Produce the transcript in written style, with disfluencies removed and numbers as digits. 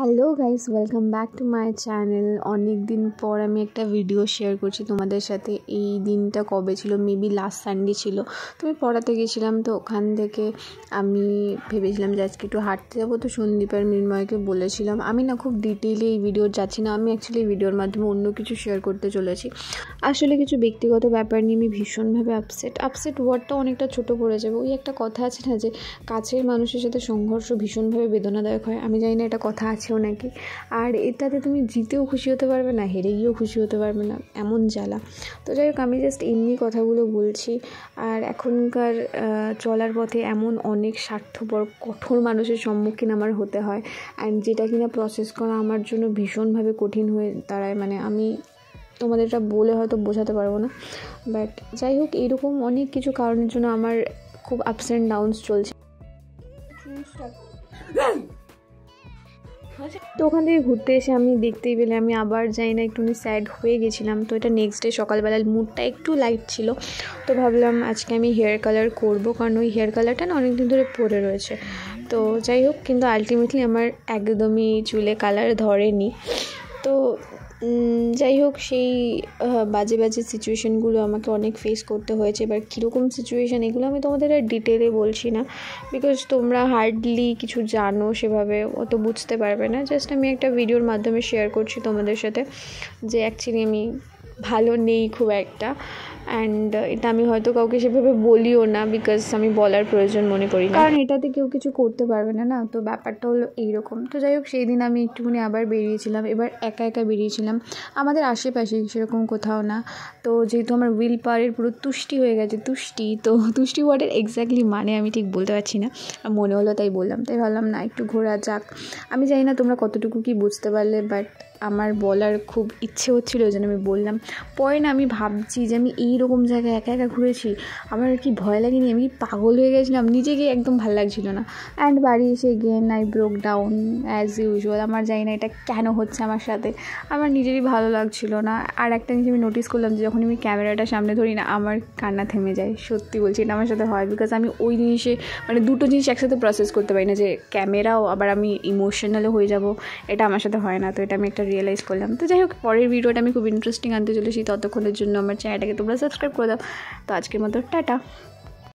Hello guys, welcome back to my channel. অনেক দিন পর আমি একটা ভিডিও শেয়ার করছি তোমাদের সাথে। এই দিনটা কবে ছিল, মেবি লাস্ট সানডে ছিল। তো আমি পড়াতে গেছিলাম, তো ওখান থেকে আমি ভেবেছিলাম যে আজকে একটু হাঁটতে যাবো। তো সন্দীপ আর মৃন্ময়কে বলেছিলাম। আমি না খুব ডিটেইলে এই ভিডিও যাচ্ছি না, আমি অ্যাকচুয়ালি ভিডিওর মাধ্যমে অন্য কিছু শেয়ার করতে চলেছি। আসলে কিছু ব্যক্তিগত ব্যাপার নিয়ে আমি ভীষণভাবে আপসেট ওয়ার্ডটা অনেকটা ছোটো পড়ে যাবে। ওই একটা কথা আছে না যে কাছের মানুষের সাথে সংঘর্ষ ভীষণভাবে বেদনাদায়ক হয়। আমি জানি না এটা কথা আছেও নাকি। আর এটাতে তুমি জিতেও খুশি হতে পারবে না, হেরে গিয়েও খুশি হতে পারবে না, এমন জ্বালা। তো যাই হোক, আমি জাস্ট এমনি কথাগুলো বলছি। আর এখনকার চলার পথে এমন অনেক স্বার্থপর কঠোর মানুষের সম্মুখীন আমার হতে হয়, অ্যান্ড যেটা কিনা প্রসেস করা আমার জন্য ভীষণভাবে কঠিন হয়ে দাঁড়ায়। মানে আমি তোমাদের এটা বলে হয়তো বোঝাতে পারবো না, বাট যাই হোক, এইরকম অনেক কিছু কারণের জন্য আমার খুব আপস অ্যান্ড ডাউনস চলছে। তো ওখান থেকে ঘুরতে এসে আমি দেখতেই পেলে আমি আবার যাই না, একটুখানি স্যাড হয়ে গেছিলাম। তো এটা নেক্সট ডে সকালবেলার মুডটা একটু লাইট ছিল, তো ভাবলাম আজকে আমি হেয়ার কালার করব, কারণ ওই হেয়ার কালারটা না অনেক দিন ধরে পড়ে রয়েছে। তো যাই হোক, কিন্তু আলটিমেটলি আমার একদমই চুলে কালার ধরেনি। তো যাই হোক, সেই বাজে সিচুয়েশানগুলো আমাকে অনেক ফেস করতে হয়েছে। এবার কীরকম সিচুয়েশান এগুলো আমি তোমাদের আর ডিটেলে বলছি না, বিকজ তোমরা হার্ডলি কিছু জানো, সেভাবে অত বুঝতে পারবে না। জাস্ট আমি একটা ভিডিওর মাধ্যমে শেয়ার করছি তোমাদের সাথে যে অ্যাকচুয়ালি আমি ভালো নেই খুব একটা। অ্যান্ড এটা আমি হয়তো কাউকে সেভাবে বলিও না, বিকজ আমি বলার প্রয়োজন মনে করি না, কারণ এটাতে কেউ কিছু করতে পারবে না। তো ব্যাপারটা হলো এইরকম। তো যাই হোক, সেই দিন আমি একটুখানি আবার বেরিয়েছিলাম। এবার একা বেরিয়েছিলাম, আমাদের আশেপাশে সেরকম কোথাও না। তো যেহেতু আমার উইল পাওয়ারের পুরো তুষ্টি হয়ে গেছে, তো তুষ্টি ওয়ার্ডের এক্স্যাক্টলি মানে আমি ঠিক বলতে পারছি না, মনে হলো তাই বললাম। তাই ভাবলাম না, একটু ঘোরা যাক। আমি জানি না তোমরা কতটুকু কি বুঝতে পারলে, বাট আমার বলার খুব ইচ্ছে হচ্ছিলো, ওই জন্য আমি বললাম। পরে না আমি ভাবছি যে আমি এইরকম জায়গায় একা ঘুরেছি, আমার কি ভয় লাগেনি? আমি পাগল হয়ে গেছিলাম, নিজেকে একদম ভালো লাগছিল না। অ্যান্ড বাড়ি এসে again I broke down as usual. আমার জানি না এটা কেন হচ্ছে আমার সাথে, আমার নিজেরই ভালো লাগছিল না। আর একটা জিনিস আমি নোটিস করলাম যে যখন আমি ক্যামেরাটা সামনে ধরি না, আমার কান্না থেমে যায়। সত্যি বলছি, এটা আমার সাথে হয়, বিকজ আমি ওই জিনিসে মানে দুটো জিনিস একসাথে প্রসেস করতে পারি না, যে ক্যামেরাও আবার আমি ইমোশনালও হয়ে যাব, এটা আমার সাথে হয় না। তো এটা আমি একটা রিয়েলাইজ করলাম। তো যাই হোক, পরের ভিডিওটা আমি খুব ইন্টারেস্টিং আনতে চলেছি। ততক্ষণের জন্য আমার চ্যানেলটাকে তোমরা সাবস্ক্রাইব করে দাও। তো আজকের মতো টাটা।